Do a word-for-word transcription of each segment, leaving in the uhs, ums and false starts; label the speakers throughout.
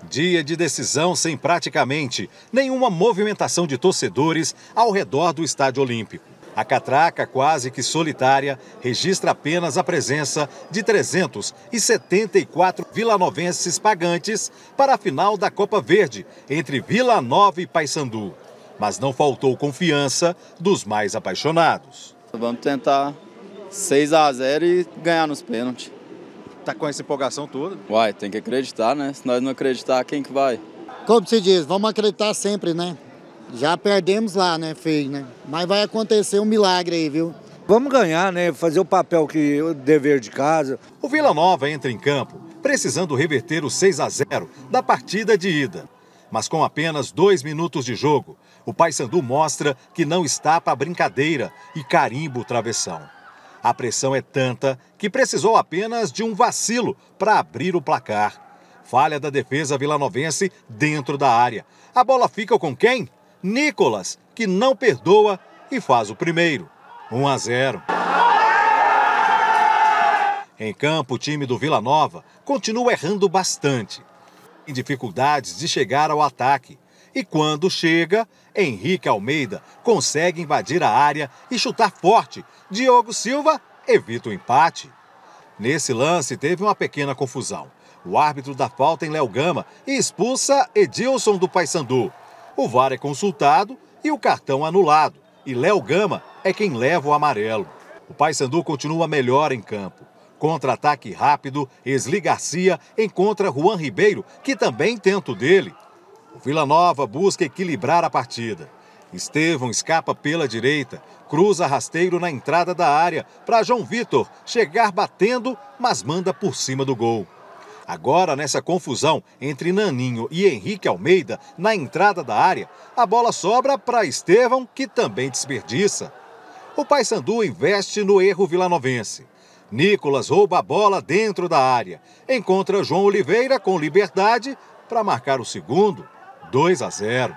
Speaker 1: Dia de decisão sem praticamente nenhuma movimentação de torcedores ao redor do Estádio Olímpico. A catraca, quase que solitária, registra apenas a presença de trezentos e setenta e quatro vilanovenses pagantes para a final da Copa Verde entre Vila Nova e Paysandu. Mas não faltou confiança dos mais apaixonados.
Speaker 2: Vamos tentar seis a zero e ganhar nos pênaltis.
Speaker 1: Tá com essa empolgação toda?
Speaker 2: Uai, tem que acreditar, né? Se nós não acreditar, quem que vai?
Speaker 3: Como se diz, vamos acreditar sempre, né? Já perdemos lá, né, feio, né? Mas vai acontecer um milagre aí, viu?
Speaker 4: Vamos ganhar, né? Fazer o papel que o dever de casa.
Speaker 1: O Vila Nova entra em campo precisando reverter o seis a zero da partida de ida. Mas com apenas dois minutos de jogo, o Paysandu mostra que não está para brincadeira e carimba o travessão. A pressão é tanta que precisou apenas de um vacilo para abrir o placar. Falha da defesa vilanovense dentro da área. A bola fica com quem? Nicolas, que não perdoa e faz o primeiro. um a zero. Em campo, o time do Vila Nova continua errando bastante. Tem dificuldades de chegar ao ataque. E quando chega, Henrique Almeida consegue invadir a área e chutar forte. Diogo Silva evita o empate. Nesse lance, teve uma pequena confusão. O árbitro dá falta em Léo Gama e expulsa Edilson do Paysandu. O V A R é consultado e o cartão anulado. E Léo Gama é quem leva o amarelo. O Paysandu continua melhor em campo. Contra-ataque rápido, Esli Garcia encontra Juan Ribeiro, que também tenta o dele. O Vila Nova busca equilibrar a partida. Estevão escapa pela direita, cruza rasteiro na entrada da área para João Vitor chegar batendo, mas manda por cima do gol. Agora, nessa confusão entre Naninho e Henrique Almeida, na entrada da área, a bola sobra para Estevão, que também desperdiça. O Paysandu investe no erro vilanovense. Nicolas rouba a bola dentro da área. Encontra João Oliveira com liberdade para marcar o segundo. dois a zero.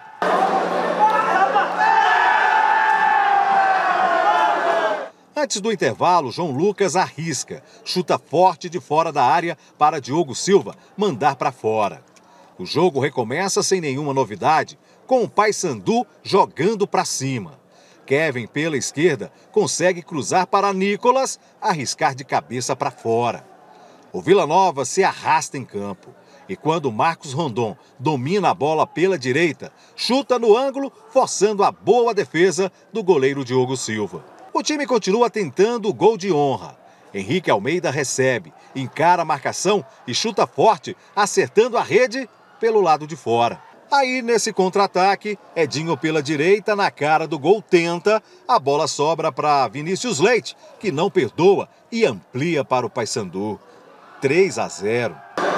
Speaker 1: Antes do intervalo, João Lucas arrisca, chuta forte de fora da área para Diogo Silva mandar para fora. O jogo recomeça sem nenhuma novidade, com o Paysandu jogando para cima. Kevin, pela esquerda, consegue cruzar para Nicolas, arriscar de cabeça para fora. O Vila Nova se arrasta em campo. E quando Marcos Rondon domina a bola pela direita, chuta no ângulo, forçando a boa defesa do goleiro Diogo Silva. O time continua tentando o gol de honra. Henrique Almeida recebe, encara a marcação e chuta forte, acertando a rede pelo lado de fora. Aí, nesse contra-ataque, Edinho pela direita, na cara do gol, tenta. A bola sobra para Vinícius Leite, que não perdoa e amplia para o Paysandu. três a zero.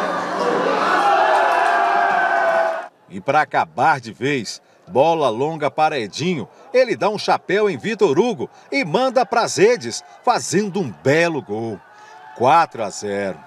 Speaker 1: E para acabar de vez, bola longa para Edinho. Ele dá um chapéu em Vitor Hugo e manda para as redes, fazendo um belo gol. quatro a zero.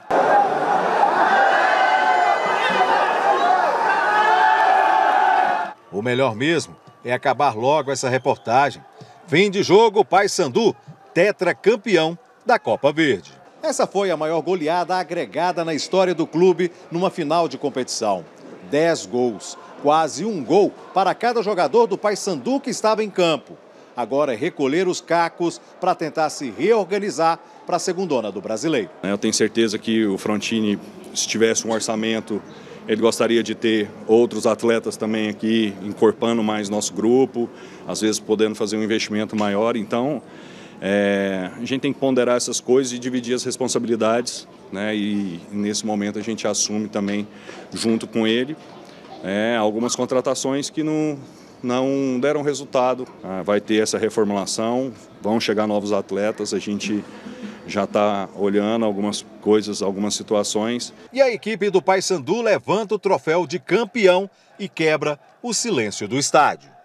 Speaker 1: O melhor mesmo é acabar logo essa reportagem. Fim de jogo, Paysandu, tetracampeão da Copa Verde. Essa foi a maior goleada agregada na história do clube numa final de competição. Dez gols, quase um gol para cada jogador do Paysandu que estava em campo. Agora é recolher os cacos para tentar se reorganizar para a segundona do Brasileiro.
Speaker 5: Eu tenho certeza que o Frontini, se tivesse um orçamento, ele gostaria de ter outros atletas também aqui, encorpando mais nosso grupo, às vezes podendo fazer um investimento maior. Então, é, a gente tem que ponderar essas coisas e dividir as responsabilidades, né? E nesse momento a gente assume também, junto com ele, é, algumas contratações que não, não deram resultado. Ah, vai ter essa reformulação, vão chegar novos atletas, a gente já está olhando algumas coisas, algumas situações.
Speaker 1: E a equipe do Paysandu levanta o troféu de campeão e quebra o silêncio do estádio.